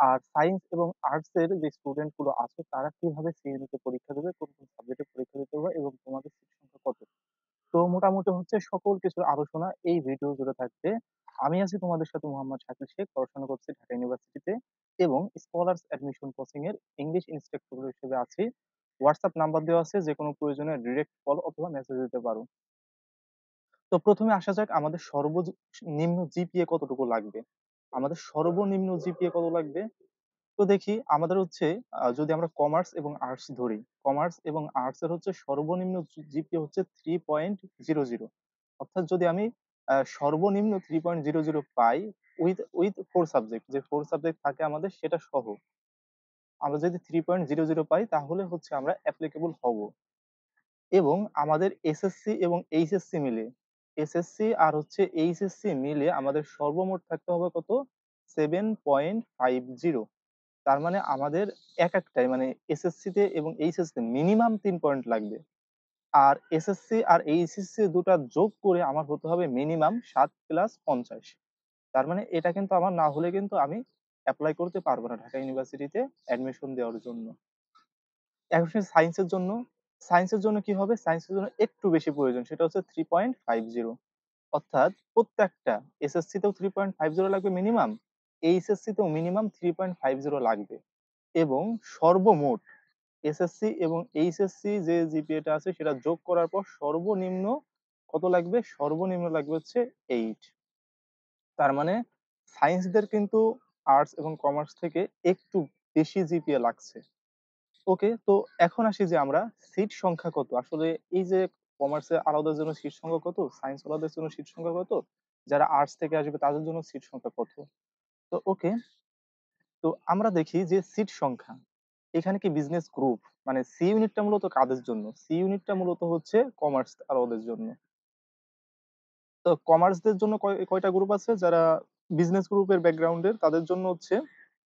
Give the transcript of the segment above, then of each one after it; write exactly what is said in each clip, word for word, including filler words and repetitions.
আর science এবং arts এর যে স্টুডেন্ট গুলো আছে তারা কিভাবে সি ইউনিটে পরীক্ষা দেবে, কোন কোন সাবজেক্টে পরীক্ষা দিতে হবে এবং তোমাদের সিট সংখ্যা কত। তো মোটামুটি হচ্ছে সকল কিছুর আলোচনা এই ভিডিও জুড়ে থাকবে। আমি আছি তোমাদের সাথে মোহাম্মদ শাকিল শেখ, পড়াশোনা করছি ঢাকা ইউনিভার্সিটিতে এবং স্কলার্স অ্যাডমিশন কোচিং এর ইংলিশ ইনস্ট্রাক্টর হিসেবে আছি। হোয়াটসঅ্যাপ নাম্বার দেওয়া আছে, যে কোনো প্রয়োজনে ডিরেক্ট কল অথবা মেসেজ দিতে পারো। তো প্রথমে আসা যাক আমাদের সর্বনিম্ন জিপিএ কতটুকু লাগবে। আমাদের সর্বনিম্ন জিপিএ কত লাগবে, তো দেখি আমাদের হচ্ছে আহ, যদি আমরা কমার্স এবং আর্টস ধরি, কমার্স এবং আর্টস এর হচ্ছে সর্বনিম্ন জিপিএ হচ্ছে থ্রি পয়েন্ট জিরো জিরো। অর্থাৎ যদি আমি আহ, সর্বনিম্ন থ্রি পয়েন্ট জিরো জিরো পাই উইথ উইথ ফোর সাবজেক্ট, যে ফোর সাবজেক্ট থাকে আমাদের সেটা সহ, আমরা যদি থ্রি পয়েন্ট জিরো জিরো পাই তাহলে হচ্ছে আমরা অ্যাপ্লিকেবল হব। এবং আমাদের এসএসসি এবং এইচএসসি মিলে, এসএসসি আর হচ্ছে এইচএসসি মিলে আমাদের সর্বমোট থাকতে হবে কত, সেভেন পয়েন্ট ফাইভ জিরো। তার মানে আমাদের এক একটাই মানে এসএসসি তে এবং এইচএসসি তে মিনিমাম তিন পয়েন্ট লাগবে। আর এসএসসি আর এইচএসসি দুটা যোগ করে আমার হতে হবে মিনিমাম সাত প্লাস পঞ্চাশ। তার মানে এটা কিন্তু আমার না হলে কিন্তু আমি অ্যাপ্লাই করতে পারবো না ঢাকা ইউনিভার্সিটিতে অ্যাডমিশন দেওয়ার জন্য। এখন সায়েন্সের জন্য, সায়েন্সের জন্য কি হবে, সায়েন্সের জন্য একটু বেশি প্রয়োজন, সেটা হচ্ছে থ্রি পয়েন্ট ফাইভ জিরো। অর্থাৎ প্রত্যেকটা এসএসসি তেও থ্রি পয়েন্ট ফাইভ জিরো লাগবে মিনিমাম, এইচএসসি তেও minimum three point five zero লাগবে। এবং সর্বমোট এসএসসি এবং এইচএসসি যে জিপিএটা আছে সেটা যোগ করার পর সর্বনিম্ন কত লাগবে, সর্বনিম্ন লাগবে হচ্ছে এইট। তার মানে সায়েন্সদের কিন্তু আর্টস এবং কমার্স থেকে একটু বেশি জিপিএ লাগছে। ওকে, তো এখন আসি যে আমরা সিট সংখ্যা কত আসলে, এই যে কমার্সে আলাদার জন্য সিট সংখ্যা কত, সায়েন্স আলাদার জন্য সিট সংখ্যা কত, যারা আর্টস থেকে আসবে তাদের জন্য সিট সংখ্যা কত। তো ওকে, তো আমরা দেখি যে সিট সংখ্যা এখানে কি বিজনেস গ্রুপ, মানে সি ইউনিটটা মূলত কাদের জন্য, সি ইউনিটটা মূলত হচ্ছে কমার্স আর ওদের জন্য। তো কমার্সদের জন্য কয়- কয়টা গ্রুপ আছে, যারা বিজনেস গ্রুপের ব্যাকগ্রাউন্ডের তাদের জন্য হচ্ছে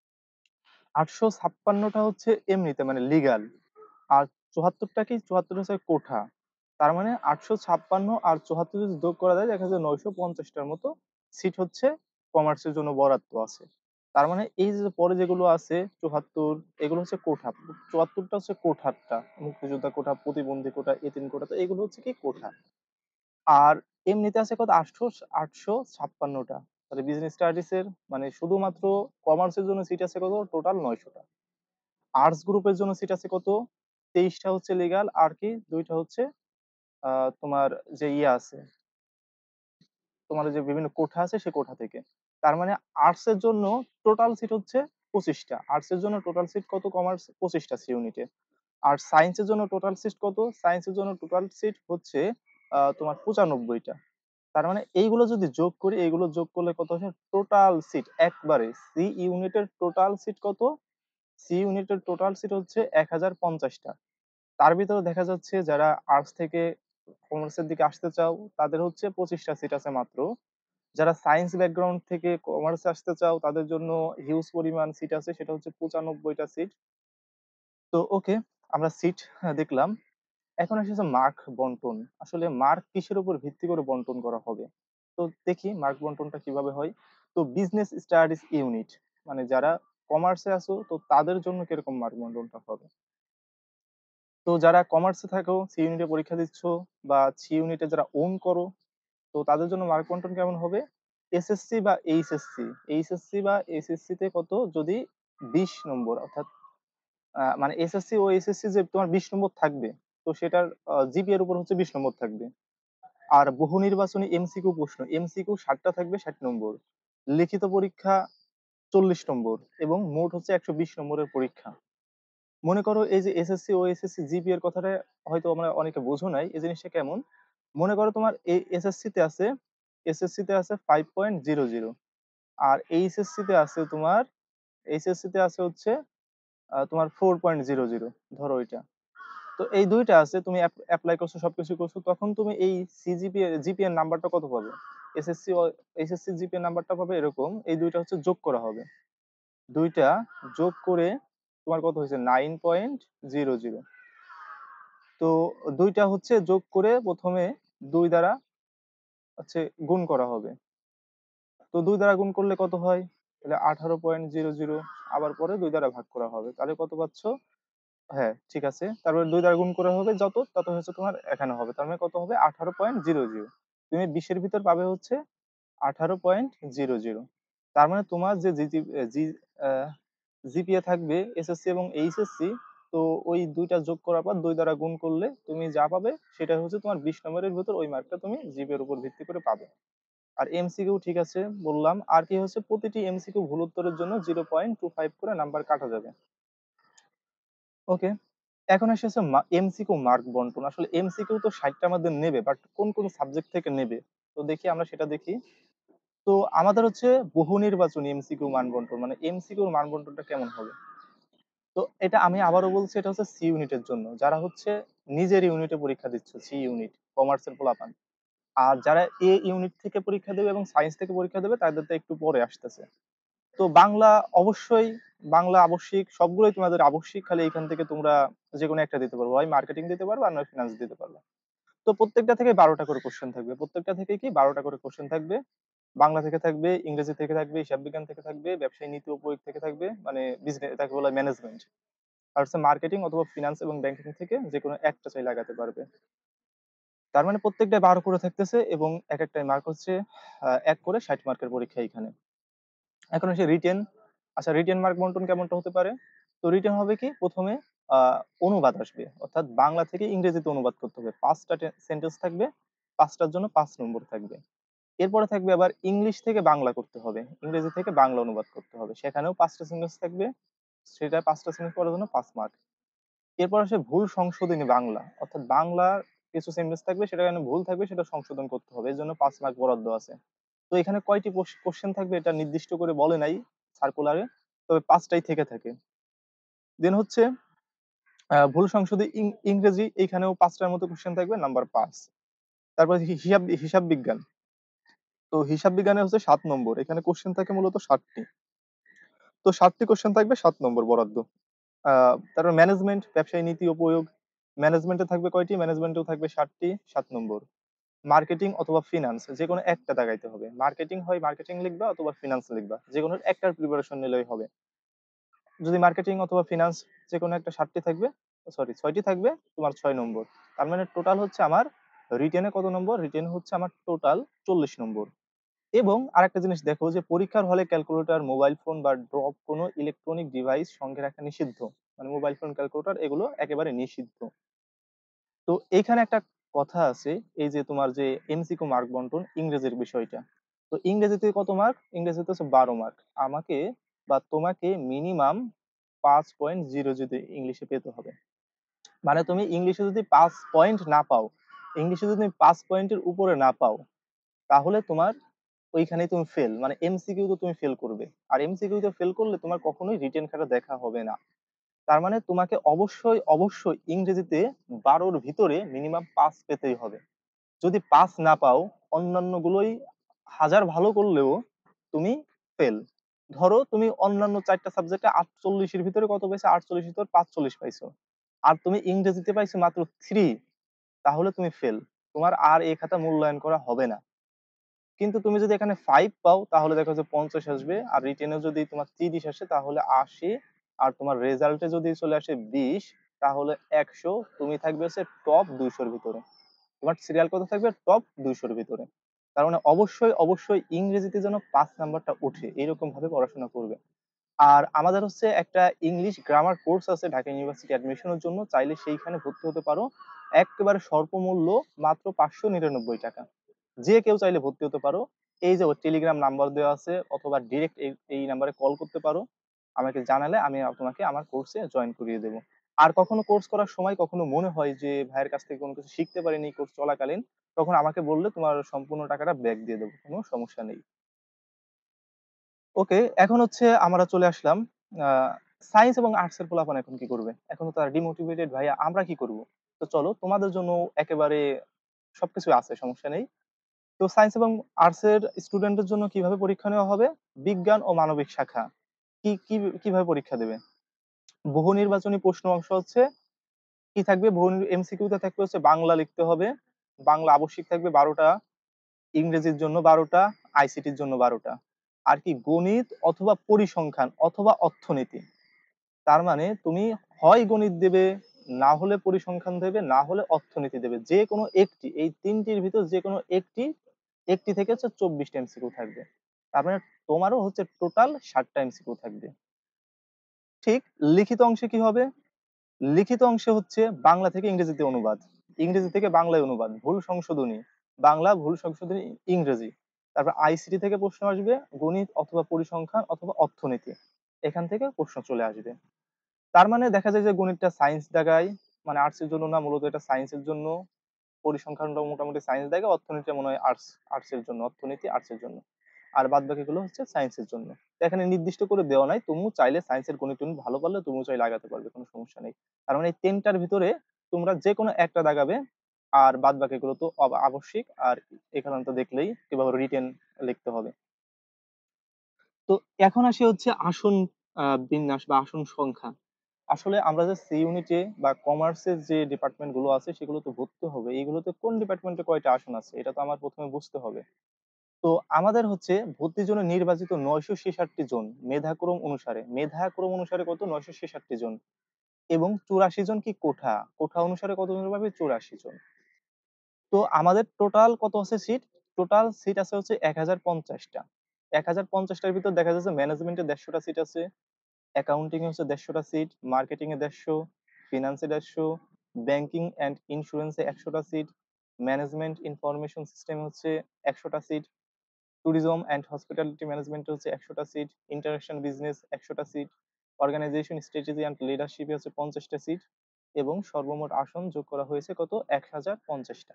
আটশো ছাপ্পান্নটা হচ্ছে এমনিতে মানে লিগাল, আর চুয়াত্তরটা কি, চুয়াত্তর হচ্ছে কোঠা। তার মানে আটশো ছাপ্পান্ন আর চুয়াত্তর যদি যোগ করা যায় দেখা যায় নয়শো পঞ্চাশটার মতো সিট হচ্ছে কমার্সের জন্য বরাদ্দ আছে। তার মানে এই যে পরে যেগুলো আছে চুয়াত্তর, এগুলো হচ্ছে কোঠা। চুয়াত্তরটা হচ্ছে কোঠারটা, মুক্তিযোদ্ধা কোঠা, প্রতিবন্ধী কোঠা, এতিম কোঠা, তো এগুলো হচ্ছে কি কোঠা। আর এমনিতে আছে কত, আটশো আটশো ছাপ্পান্নটা। তাহলে বিজনেস স্টাডিজ এর মানে শুধুমাত্র কমার্সের জন্য সিট আছে কত, টোটাল নয়শোটা। আর্টস গ্রুপের জন্য সিট আছে কত, তেইশটা হচ্ছে লিগাল, আর কি দুইটা হচ্ছে আহ, তোমার যে ইয়ে আছে, তোমার যে বিভিন্ন কোঠা আছে সে কোঠা থেকে। তার মানে আর্টস এর জন্য টোটাল সিট হচ্ছে পঁচিশটা, আর্টস এর জন্য টোটাল সিট কত, কমার্স পঁচিশটা সি ইউনিটে। আর সায়েন্সের জন্য টোটাল সিট কত, সায়েন্সের জন্য টোটাল সিট হচ্ছে আহ, তোমার পঁচানব্বইটা। তার মানে এইগুলো যদি যোগ করি, এইগুলো যোগ করলে কত হচ্ছে টোটাল সিট একবারে সি ইউনিটের টোটাল সিট কত, সি ইউনিটের টোটাল সিট হচ্ছে এক হাজার পঞ্চাশটা। তার ভিতরে দেখা যাচ্ছে যারা আর্টস থেকে কমার্সের দিকে আসতে চাও তাদের হচ্ছে পঁচিশটা সিট আছে মাত্র। যারা সায়েন্স ব্যাকগ্রাউন্ড থেকে কমার্সে আসতে চাও তাদের জন্য হিউজ পরিমাণ সিট আছে, সেটা হচ্ছে পঁচানব্বইটা সিট। তো ওকে, আমরা সিট দেখলাম। এখন আসছে মার্ক বন্টন, আসলে মার্ক কিসের উপর ভিত্তি করে বন্টন করা হবে। তো দেখি মার্ক বন্টনটা কিভাবে হয়। তো বিজনেস স্টাডিজ ইউনিট মানে যারা কমার্সে আছো তো তাদের জন্য কিরকম মার্ক বন্টনটা হবে। তো যারা কমার্সে থাকো, সি ইউনিটে পরীক্ষা দিচ্ছ বা সি ইউনিটে যারা ওন করো, তো তাদের জন্য মার্ক বন্টন কেমন হবে, এসএসসি বা এইচএসসি, এইচএসসি বা এসএসসি তে কত, যদি বিশ নম্বর, অর্থাৎ আহ, মানে এসএসসি ও এইচএসসি যে তোমার বিশ নম্বর থাকবে, তো সেটার জিপিএ এর উপর হচ্ছে বিশ নম্বর থাকবে। আর বহু নির্বাচনী এমসিকিউ প্রশ্ন, এমসিকিউ ষাটটা থাকবে ষাট নম্বর, লিখিত পরীক্ষা চল্লিশ নম্বর, এবং মোট হচ্ছে একশো বিশ নম্বরের পরীক্ষা। মনে করো এই যে এসএসসি ও এসএসসি জিপি এর কথাটা হয়তো আমরা অনেকে বোঝো নাই, এই জিনিসটা কেমন। মনে করো তোমার এই এসএসসি তে আছে, এসএসসি তে আছে ফাইভ পয়েন্ট জিরো জিরো, আর এইচএসসি তে আছে তোমার, এইচএসসি তে আছে হচ্ছে আহ, তোমার ফোর পয়েন্ট জিরো জিরো, ধরো এটা। তো এই দুইটা আছে, তুমি অ্যাপ্লাই করছো সবকিছু করছো, তখন তুমি এই সিজিপি জিপি এর নাম্বারটা কত পাবে, এসএসসি ও এইচএসসি জিপি এর নাম্বারটা পাবে এরকম, এই দুইটা হচ্ছে যোগ করা হবে। দুইটা যোগ করে তোমার কত হয়েছে, নাইন পয়েন্ট জিরো জিরো। তো দুইটা হচ্ছে যোগ করে প্রথমে দুই দ্বারা হচ্ছে গুণ করা হবে। তো দুই দ্বারা গুণ করলে কত হয়, তাহলে আঠারো পয়েন্ট জিরো জিরো আবার পরে দুই দ্বারা ভাগ করা হবে, তাহলে কত পাচ্ছ? হ্যাঁ ঠিক আছে, তারপরে দুই দ্বারা গুণ করা হবে, যত তত হচ্ছে তোমার এখানে হবে, তার মানে কত হবে? আঠারো পয়েন্ট জিরো জিরো। তুমি বিশের ভিতর পাবে হচ্ছে আঠারো পয়েন্ট জিরো জিরো। তার মানে তোমার যে জি জিপিএ থাকবে এসএসসি এবং এইচএসসি, তো ওই দুইটা যোগ করার পর দুই দ্বারা গুণ করলে তুমি যা পাবে সেটা হচ্ছে তোমার বিশ নম্বরের ভিতর ওই মার্কটা তুমি জিপিএর উপর ভিত্তি করে পাবে। আর এমসিকিউ ঠিক আছে বললাম, আর কি হচ্ছে প্রতিটি এমসিকিউ ভুল উত্তরের জন্য জিরো পয়েন্ট টু ফাইভ করে নাম্বার কাটা যাবে। ওকে, এখন এসেছে এমসিকিউ মার্ক বন্টন। আসলে এমসিকিউ তো ষাটটা আমাদের নেবে, বাট কোন কোন সাবজেক্ট থেকে নেবে তো দেখি আমরা সেটা দেখি। তো আমাদের হচ্ছে বহু নির্বাচনী এমসিকিউ মান বন্টন, মানে এমসিকিউর মান বন্টনটা কেমন হবে? তো এটা আমি আবারও বলছি, এটা হচ্ছে সি ইউনিটের জন্য, যারা হচ্ছে নিজের ইউনিটে পরীক্ষা দিচ্ছে, সি ইউনিট কমার্সের পোলাপান। আর যারা এ ইউনিট থেকে পরীক্ষা দেবে এবং সায়েন্স থেকে পরীক্ষা দেবে তাদের তো একটু পরে আসতেছে। তো বাংলা অবশ্যই, বাংলা আবশ্যিক, সবগুলোই তোমাদের আবশ্যিক, খালি এখান থেকে তোমরা যে কোনো একটা দিতে পারবো, হয় মার্কেটিং দিতে পারবে আর নয় ফিনান্স দিতে পারবে। তো প্রত্যেকটা থেকে বারোটা করে কোশ্চেন থাকবে, প্রত্যেকটা থেকে কি বারোটা করে কোশ্চেন থাকবে। বাংলা থেকে থাকবে, ইংরেজি থেকে থাকবে, হিসাব বিজ্ঞান থেকে থাকবে, ব্যবসায় নীতি ও প্রয়োগ থেকে থাকবে, মানে বিজনেস তাকে বলা হয় ম্যানেজমেন্ট। আর হচ্ছে মার্কেটিং অথবা ফিনান্স এবং ব্যাংকিং থেকে যে কোনো একটা চাই লাগাতে পারবে। তার মানে প্রত্যেকটা বারো করে থাকতেছে এবং এক একটাই মার্ক হচ্ছে আহ, এক করে ষাট মার্কের পরীক্ষা এখানে। এখন হচ্ছে রিটেন। আচ্ছা, রিটেন মার্ক বন্টন কেমনটা হতে পারে? তো রিটেন হবে কি, প্রথমে আহ অনুবাদ আসবে, অর্থাৎ বাংলা থেকে ইংরেজিতে অনুবাদ করতে হবে, পাঁচটা সেন্টেন্স থাকবে, পাঁচটার জন্য পাঁচ নম্বর থাকবে। এরপরে থাকবে আবার ইংলিশ থেকে বাংলা করতে হবে, ইংরেজি থেকে বাংলা অনুবাদ করতে হবে, সেখানেও পাঁচটা সেন্টেন্স থাকবে, সেটা পাঁচটা সেন্টেন্স করার জন্য পাঁচ মার্ক। এরপর আসে ভুল সংশোধনী বাংলা, অর্থাৎ বাংলার কিছু সেন্টেন্স থাকবে, সেটা এখানে ভুল থাকবে, সেটা সংশোধন করতে হবে, এর জন্য পাঁচ মার্ক বরাদ্দ আছে। তো এখানে কয়টি কোশ্চেন থাকবে এটা নির্দিষ্ট করে বলে নাই সার্কুলারে, তবে পাঁচটাই থেকে থাকে। দেন হচ্ছে আহ, ভুল সংশোধনী ইং- ইংরেজি, এইখানেও পাঁচটার মতো কোশ্চেন থাকবে, নাম্বার পাঁচ। তারপর হি- হিসাব হিসাব বিজ্ঞান। তো হিসাব বিজ্ঞানে হচ্ছে সাত নম্বর, এখানে কোশ্চেন থাকে মূলত ষাটটি। তো ষাটটি কোশ্চেন থাকবে, সাত নম্বর বরাদ্দ। আহ তারপর ম্যানেজমেন্ট, ব্যবসায় নীতি ও প্রয়োগ, ম্যানেজমেন্টে থাকবে কয়টি? ম্যানেজমেন্টেও থাকবে ষাটটি, সাত নম্বর। মার্কেটিং অথবা ফিনান্স, যে কোনো একটা দাগাইতে হবে, মার্কেটিং হয় মার্কেটিং লিখবা অথবা ফিনান্স লিখবা, যে কোনো একটার প্রিপারেশন নিলেই হবে। যদি মার্কেটিং অথবা ফিনান্স যে কোনো একটা ষাটটি থাকবে, সরি ছয়টি থাকবে, তোমার ছয় নম্বর। তার মানে টোটাল হচ্ছে আমার রিটেনে কত নম্বর? রিটেনে হচ্ছে আমার টোটাল চল্লিশ নম্বর। এবং আরেকটা জিনিস দেখো, যে পরীক্ষার হলে ক্যালকুলেটর, মোবাইল ফোন বা ড্রপ কোনো ইলেকট্রনিক ডিভাইস সঙ্গে রাখা নিষিদ্ধ, মানে মোবাইল ফোন, ক্যালকুলেটর এগুলো একেবারে নিষিদ্ধ। তো এইখানে একটা কথা আছে, এই যে তোমার যে এমসিকিউ মার্ক বন্টন ইংরেজির বিষয়টা, তো ইংরেজিতে কত মার্ক? ইংরেজিতে হচ্ছে বারো মার্ক। আমাকে বা তোমাকে মিনিমাম পাঁচ পয়েন্ট জিরো যদি ইংলিশে পেতে হবে, মানে তুমি ইংলিশে যদি পাঁচ পয়েন্ট না পাও, ইংলিশে যদি তুমি পাঁচ পয়েন্টের উপরে না পাও, তাহলে তোমার ওইখানে তুমি ফেল, মানে এমসিকিউ তো তুমি ফেল করবে। আর এমসিকিউ তে ফেল করলে তোমার কখনোই রিটেন খাতা দেখা হবে না। তার মানে তোমাকে অবশ্যই অবশ্যই ইংরেজিতে বারোর ভিতরে মিনিমাম পাঁচ পেতেই হবে। যদি পাঁচ না পাও, অন্যান্য গুলোই হাজার ভালো করলেও তুমি ফেল। ধরো তুমি অন্যান্য চারটা সাবজেক্টে আটচল্লিশের ভিতরে কত পাইছো? আটচল্লিশ ভিতরে পাঁচচল্লিশ পাইছো, আর তুমি ইংরেজিতে পাইছো মাত্র থ্রি, তাহলে তুমি ফেল, তোমার আর এই খাতা মূল্যায়ন করা হবে না। কিন্তু তুমি যদি এখানে ফাইভ পাও, তাহলে দেখো যে পঞ্চাশ আসবে, আর রিটেনে যদি তোমার তিরিশ আসে তাহলে আশি, আর তোমার রেজাল্টে যদি চলে আসে বিশ, তাহলে একশো, তুমি থাকবে হচ্ছে টপ দুইশোর ভিতরে, তোমার সিরিয়াল কত থাকবে? টপ দুইশোর ভিতরে। তার মানে অবশ্যই অবশ্যই ইংরেজিতে যেন পাঁচ নাম্বারটা উঠে এরকম ভাবে পড়াশোনা করবে। আর আমাদের হচ্ছে একটা ইংলিশ গ্রামার কোর্স আছে ঢাকা ইউনিভার্সিটি অ্যাডমিশনের জন্য, চাইলে সেইখানে ভর্তি হতে পারো, একেবারে স্বল্প মূল্য, মাত্র পাঁচশো নিরানব্বই টাকা। যে কেউ চাইলে ভর্তি হতে পারো। এই যে টেলিগ্রাম নাম্বার দেওয়া আছে, অথবা ডিরেক্ট এই নাম্বারে কল করতে পারো, আমাকে জানালে আমি তোমাকে আমার কোর্সে জয়েন করিয়ে দেবো। আর কখনো কোর্স করার সময় কখনো মনে হয় যে ভাইয়ের কাছ থেকে কোনো কিছু শিখতে পারিনি কোর্স চলাকালীন, তখন আমাকে বললে তোমার সম্পূর্ণ টাকাটা ব্যাক দিয়ে দেবো, কোনো সমস্যা নেই। ওকে, এখন হচ্ছে আমরা চলে আসলাম সায়েন্স এবং আর্টস এর পোলাপান এখন কি করবে? এখন তো তারা ডিমোটিভেটেড, ভাইয়া আমরা কি করব? তো চলো তোমাদের জন্য একেবারে সবকিছু আছে, সমস্যা নেই। তো সায়েন্স এবং আর্টস এর স্টুডেন্টের জন্য কিভাবে পরীক্ষা নেওয়া হবে? বিজ্ঞান ও মানবিক শাখা কি কি কিভাবে পরীক্ষা দেবে? বহু নির্বাচনী প্রশ্ন অংশ হচ্ছে কি থাকবে? বহু এমসিকিউ তে থাকবে হচ্ছে বাংলা লিখতে হবে, বাংলা আবশ্যিক থাকবে বারোটা, ইংরেজির জন্য বারোটা, আইসিটির জন্য বারোটা। আর কি গণিত অথবা পরিসংখ্যান অথবা অর্থনীতি। তার মানে তুমি হয় গণিত দেবে, না হলে পরিসংখ্যান দেবে, না হলে অর্থনীতি দেবে, যে কোনো একটি, এই তিনটির ভিতর যে কোনো একটি একটি থেকে হচ্ছে চব্বিশটা এমসিকিউ থাকবে। তার মানে তোমারও হচ্ছে টোটাল ষাটটা এমসিকিউ থাকবে। ঠিক লিখিত অংশে কি হবে? লিখিত অংশে হচ্ছে বাংলা থেকে ইংরেজিতে অনুবাদ, ইংরেজি থেকে বাংলায় অনুবাদ, ভুল সংশোধনী, বাংলা ভুল সংশোধনী ইংরেজি। তারপর আইসিটি থেকে প্রশ্ন আসবে গণিত অথবা পরিসংখ্যান অথবা অর্থনীতি, এখান থেকে প্রশ্ন চলে আসবে। তার মানে দেখা যায় যে গণিতটা সায়েন্স দাগায়, মানে আর্টসের জন্য না, মূলত এটা সায়েন্সের জন্য। পরিসংখ্যানটা মোটামুটি সায়েন্স দাগে, অর্থনীতি মনে হয় আর্টস, আর্টসের জন্য, অর্থনীতি আর্টসের জন্য, আর বাদ বাকিগুলো হচ্ছে সায়েন্সের জন্য। তো এখানে নির্দিষ্ট করে দেওয়া নাই, তুমিও চাইলে সায়েন্সের গণিত টনিত ভালো পারলে তুমিও চাইলে লাগাতে পারবে, কোনো সমস্যা নেই। তার মানে এই তিনটার ভিতরে তোমরা যে কোনো একটা দাগাবে, আর বাদ বাকিগুলো তো অব- আবশ্যিক। আর এখানে তো দেখলেই কিভাবে রিটেন লিখতে হবে। তো এখন আসি হচ্ছে আসন আহ, বিন্যাস বা আসন সংখ্যা। আসলে আমরা যে সি ইউনিটে বা কমার্সের যে ডিপার্টমেন্ট গুলো আছে সেগুলো তো ভর্তি হবে, এইগুলোতে কোন ডিপার্টমেন্টে কয়টা আসন আছে এটা তো আমার প্রথমে বুঝতে হবে। তো আমাদের হচ্ছে ভর্তির জন্য নির্বাচিত নয়শো ছেষট্টি জন, মেধাক্রম অনুসারে, মেধাক্রম অনুসারে কত, নয়শো ছেষট্টি জন। এবং চুরাশি জন কি কোঠা, কোঠা অনুসারে কতজন পাবে, চুরাশি জন। তো আমাদের টোটাল কত আছে সিট? টোটাল সিট আছে হচ্ছে এক হাজার পঞ্চাশটা। এক হাজার পঞ্চাশটার ভিতর দেখা যাচ্ছে ম্যানেজমেন্টে দেড়শোটা সিট আছে, অ্যাকাউন্টিং এ হচ্ছে দেড়শোটা সিট, মার্কেটিং এ দেড়শো, ফিনান্সে দেড়শো, ব্যাংকিং অ্যান্ড ইন্স্যুরেন্সে একশোটা সিট, ম্যানেজমেন্ট ইনফরমেশন সিস্টেম হচ্ছে একশোটা seat, tourism and hospitality management হচ্ছে একশোটা সিট, ইন্টারন্যাশনাল বিজনেস একশোটা সিট, অর্গানাইজেশন স্ট্র্যাটেজি অ্যান্ড লিডারশিপে হচ্ছে পঞ্চাশটা সিট। এবং সর্বমোট আসন যোগ করা হয়েছে কত, এক হাজার পঞ্চাশটা।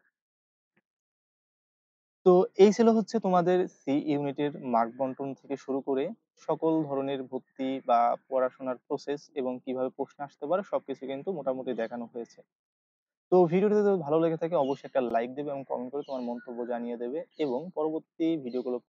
তো এই ছিল হচ্ছে তোমাদের সি ইউনিটের মার্ক বন্টন থেকে শুরু করে সকল ধরনের ভর্তি বা পড়াশোনার প্রসেস এবং কিভাবে প্রশ্ন আসতে পারে সবকিছু কিন্তু মোটামুটি দেখানো হয়েছে। তো ভিডিওটি যদি ভালো লেগে থাকে অবশ্যই একটা লাইক দেবে এবং কমেন্ট করে তোমার মন্তব্য জানিয়ে দেবে, এবং পরবর্তী ভিডিওগুলো